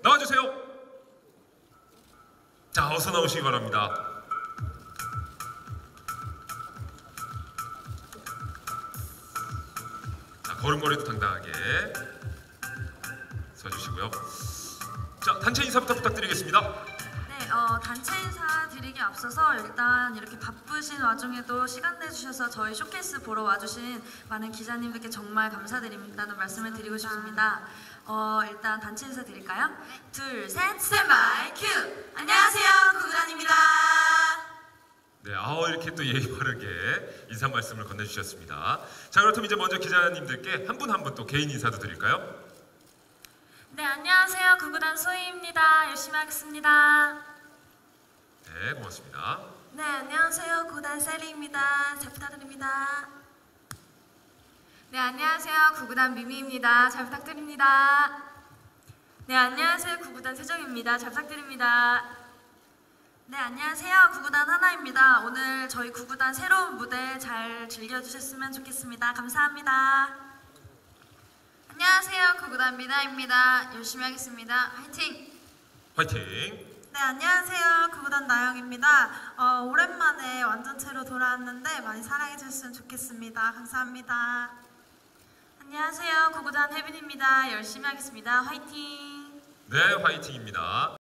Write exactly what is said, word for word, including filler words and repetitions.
나와주세요. 자, 어서 나오시기 바랍니다. 자, 걸음걸이도 당당하게 서주시고요. 자, 단체 인사부터 부탁드리겠습니다. 네, 어, 단체 인사 드리기 앞서서 일단 이렇게 바쁘신 와중에도 시간 내주셔서 저희 쇼케이스 보러 와주신 많은 기자님들께 정말 감사드린다는 말씀을 드리고 싶습니다. 어, 일단 단체 인사 드릴까요? 둘, 셋, 스탠바이 큐! 안녕하세요, 구구단입니다. 네, 아 이렇게 또 예의 바르게 인사 말씀을 건네주셨습니다. 자, 그렇다면 이제 먼저 기자님들께 한 분 한 분 또 개인 인사도 드릴까요? 네, 안녕하세요, 구구단 소희입니다. 열심히 하겠습니다. 네, 고맙습니다. 네, 안녕하세요, 구구단 셀리입니다. 잘 부탁드립니다. 네, 안녕하세요, 구구단 미미입니다. 잘 부탁드립니다. 네, 안녕하세요, 구구단 세정입니다. 잘 부탁드립니다. 네, 안녕하세요, 구구단 하나입니다. 오늘 저희 구구단 새로운 무대 잘 즐겨주셨으면 좋겠습니다. 감사합니다. 안녕하세요, 구구단 미나입니다. 열심히 하겠습니다. 화이팅! 화이팅! 네, 안녕하세요, 구구단 나영입니다. 어, 오랜만에 완전체로 돌아왔는데 많이 사랑해 주셨으면 좋겠습니다. 감사합니다. 안녕하세요, 구구단 혜빈입니다. 열심히 하겠습니다. 화이팅! 네, 화이팅입니다.